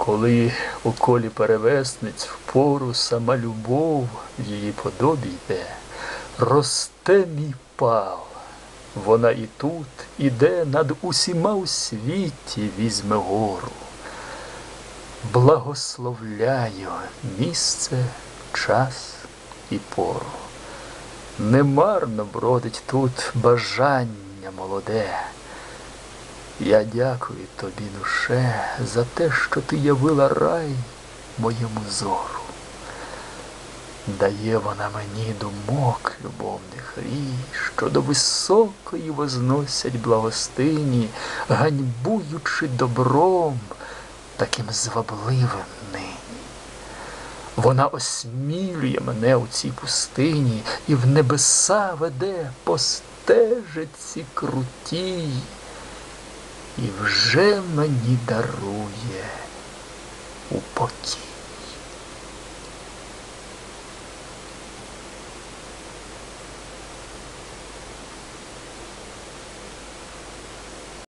Коли у колі перевесниць впору сама любов в її подобі йде, росте мій пал, вона і тут іде, над усіма у світі візьме гору. Благословляю місце, час і пору. Немарно бродить тут бажання молоде. Я дякую тобі, душе, за те, що ти явила рай моєму зору. Дає вона мені думок любовних рій, що до високої возносять благостині, ганьбуючи добром таким звабливим нині. Вона осмілює мене у цій пустині і в небеса веде по стежиці крутій. І вже мені дарує упокій.